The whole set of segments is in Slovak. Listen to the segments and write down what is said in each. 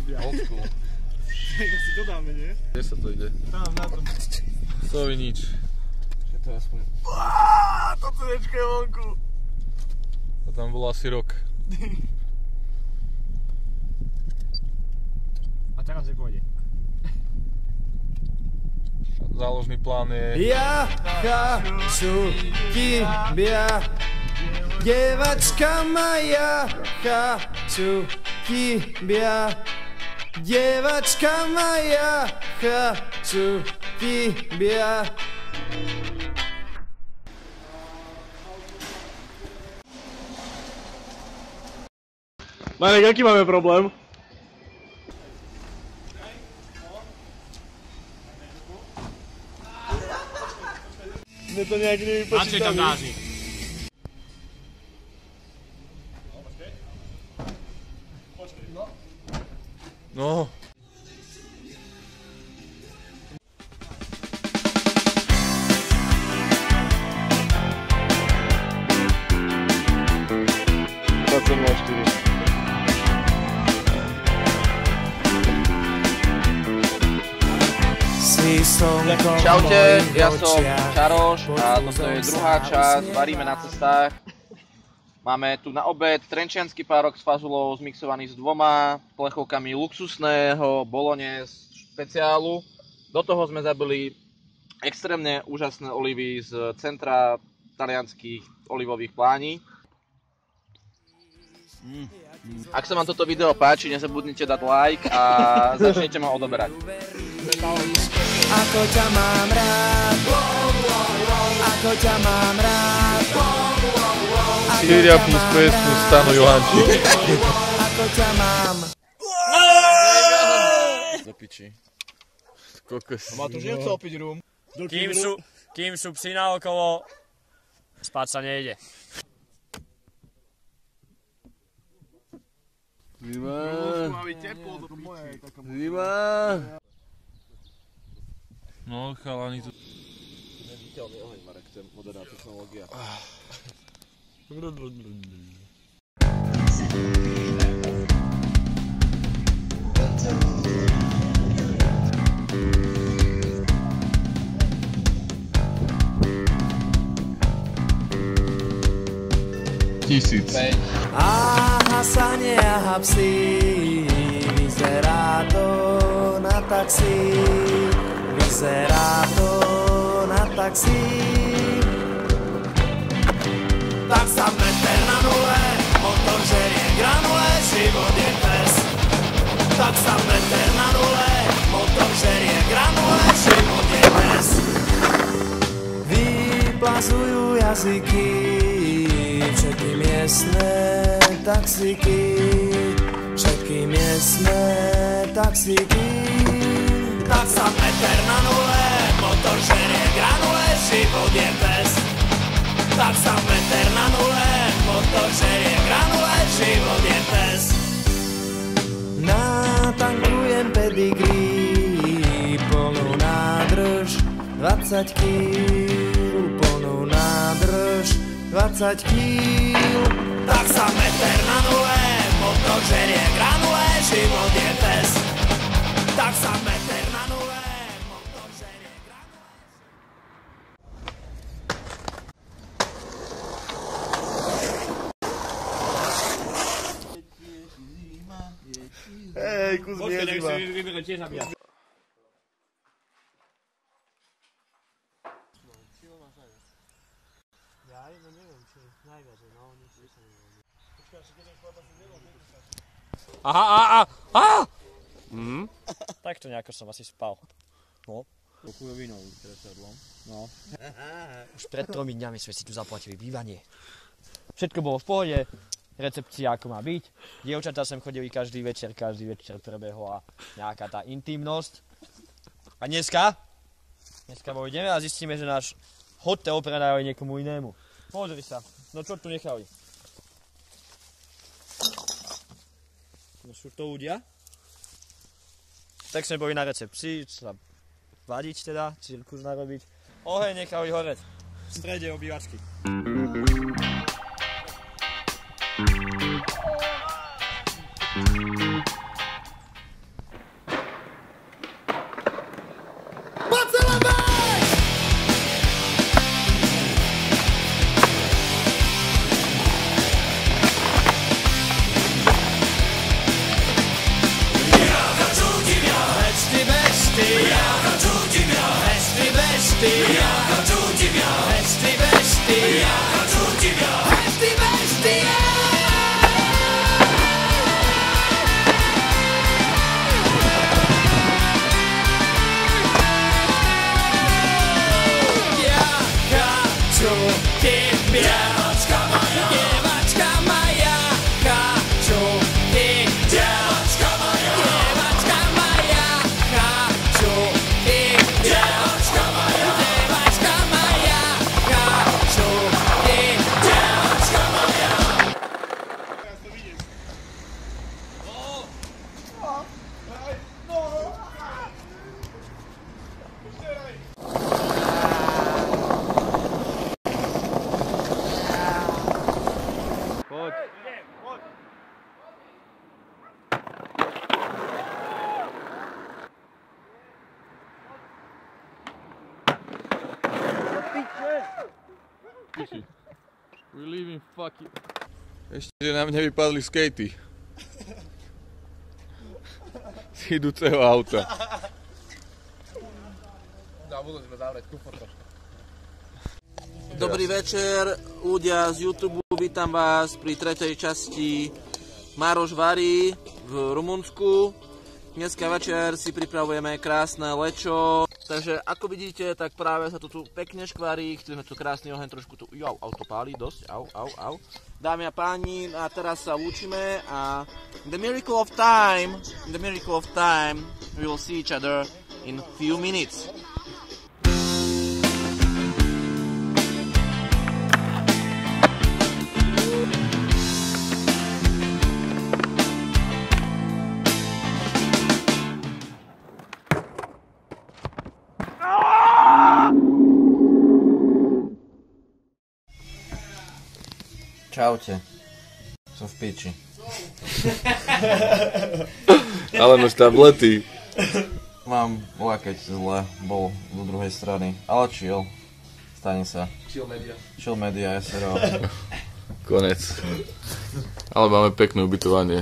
Old school. Ja si to dáme, nie? Kde sa to ide? Tam, na tom. To je nič. Že to je aspoň... To CDčko je vonku. A tam bol asi rok. A teraz je pôjde. Záložný plán je... Ja хочу тебя, девочка моя, хочу тебя, девочка моя, хочу тебя. Marek, aký máme problém? Mne to nejak nevypočítaný. Na čo tam dáži? No. Čaute, ja som Čaroš a toto je druhá časť Varíme na cestách. Máme tu na obed trenčiansky párok s fazulou zmixovaný s 2 plechovkami luxusného bolognese špeciálu. Do toho sme zabili extrémne úžasné olivy z centra talianských olivových plání. Ak sa vám toto video páči, nezabudnite dať like a začnite ma odoberať. Ako ťa mám rád, ako ťa mám rád, 4 plus 5 plus Stano Johančík. ako ťa mám. Do piči. Kokos. Má tu živce opäť rum. Kým sú psi naokolo, spať sa nejde. Zima. No, chalani tu... Neviditeľný oheň, Marek, to je moderná technológia. Tisíc. A hasanie a hapsy, vyzerá to na taxi, vyzerá to na taxi. Taxameter na nule, motor žerie granule, život je pes. Taxameter na nule, motor žerie granule, život je pes. Vyplazujú jazyky, všetky miestne taxíky, všetky miestne taxíky. Taxameter na nule, motor žerie granule, život je pes. Taxameter na nule, motor žerie granule, život je pes. Natankujem pedigree, plnú nádrž, 20 kg, plnú nádrž, 20 kg. Taxameter na nule, motor žerie granule, život je pes. Taxameter na nule, motor žerie granule. Hej, kus Počkej, nech zima. si vyberiem tiež nabíjať. Aha. Tak to nejako som asi spal. No. Koľko víno ukresadlo? No. Už pred 3 dňami sme si tu zaplatili bývanie. Všetko bolo v pohode, recepcia ako má byť. Dievčatá sem chodili každý večer prebehla nejaká tá intimnosť. A dneska vojdeme a zistíme, že náš hotel predávajú niekomu inému. Pozri sa, no čo tu nechali? No sú to ľudia. Tak sme boli na recepcii, sa vadiť teda, cirkus narobiť. Oheň nechali hore v strede obývačky. я хочу тебя. Вести, вести, я хочу тебя. Вести, вести, я хочу тебя. Девочка моя, хочу тебя. Девочка моя, хочу тебя. Девочка моя, хочу тебя. Девочка моя. We're leaving, fuck you. Ešte, že nám nevypadli skatey. Z idúceho auta. Zabudli sme zavrieť kufor trošku. Dobrý večer, ľudia z YouTube, vítam vás pri tretej časti Maroš varí v Rumunsku. Dneska večer si pripravujeme krásne lečo, takže ako vidíte, tak práve sa to tu pekne škvarí, chceme tu krásny oheň, trošku tu, auto páli dosť, au. Dámy a páni, a teraz sa lúčime a in the miracle of time, we will see each other in few minutes. Čaute. Som v piči. Ale máš tablety. Mám lakeť zle, bol do druhej strany, ale chill. Stane sa. Chill media, SRO. Konec. Ale máme pekné ubytovanie.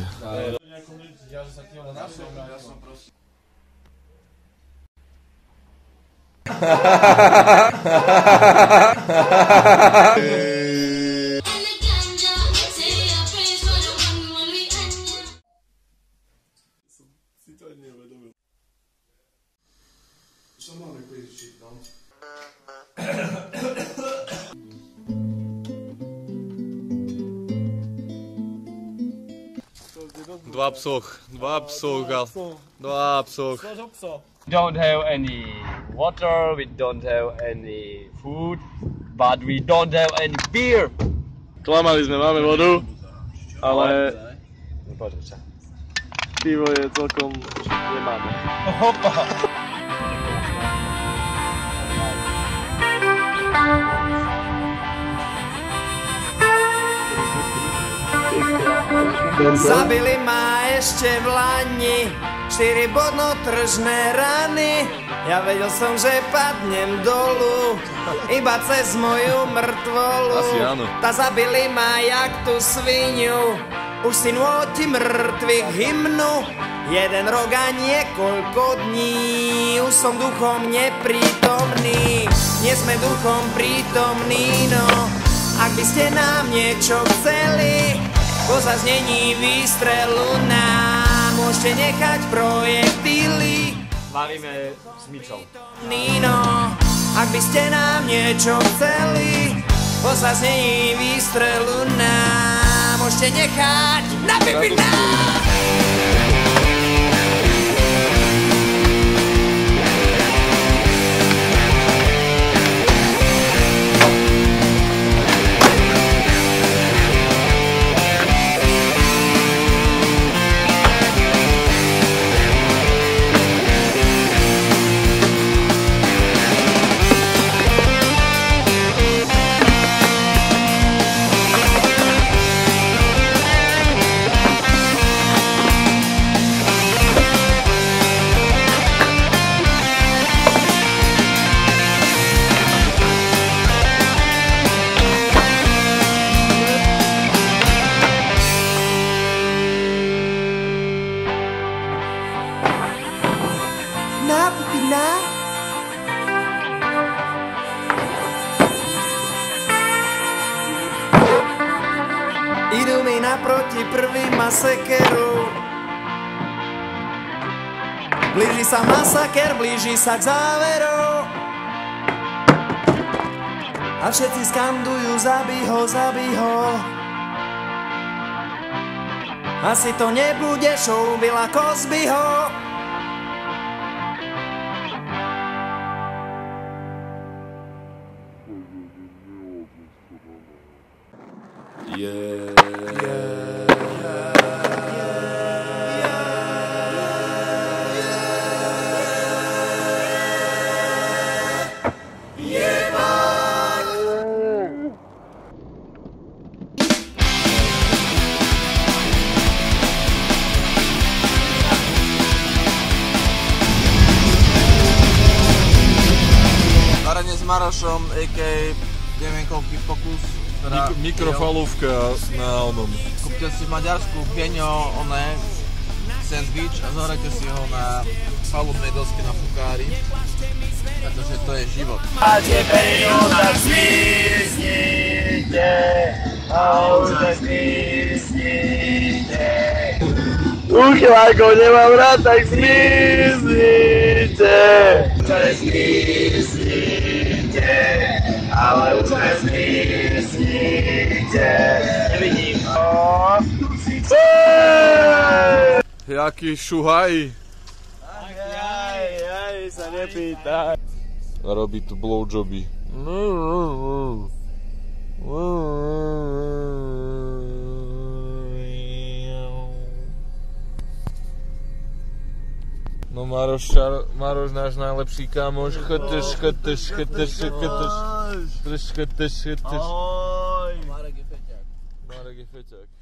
Dva psoch. Don't have any water, we don't have any food, but we don't have any beer. Klamali sme, máme vodu, ale Pozri sa. pivo je celkom nemáme. Zabili ma ešte v lani 4 bodnotržné rany. Ja vedel som, že padnem dolu iba cez moju mŕtvolu. Asi áno. Tá zabili ma jak tú sviniu, už si nôti mŕtvych hymnu. 1 rok a niekoľko dní, už som duchom neprítomný. Nie sme duchom prítomní, no. Ak by ste nám niečo chceli, po zaznení výstrelu nám môžete nechať projektily. Varíme s Mičou. Nino, ak by ste nám niečo chceli, po zaznení výstrelu nám môžete nechať na pipinách. naproti prvý má sekeru. Blíži sa masaker, blíži sa k záveru. A všetci skandujú zabij ho, zabij ho. Asi to nebude show Billa Cosbyho. Varenie s Marošom, a.k.a. neviem koľký pokus. Mikrofalúvka na onom. Kúpte si v Maďarsku Keňo, sandwich a zohrajte si ho na palubnej doske na fukári, pretože to je život. Máte peniaze, tak zmiznite, a už nezmiznite. Uchylako nemám rád, tak zmiznite. Zmiznite, ale už nezmiznite. Nevidím. Jaký šuhaj. Aj, sa nepýtaj. A robí tu blowjoby. No Maroš, náš najlepší kámoš. Chyteš. Ahoj. Marek je feťák. Marek je feťák.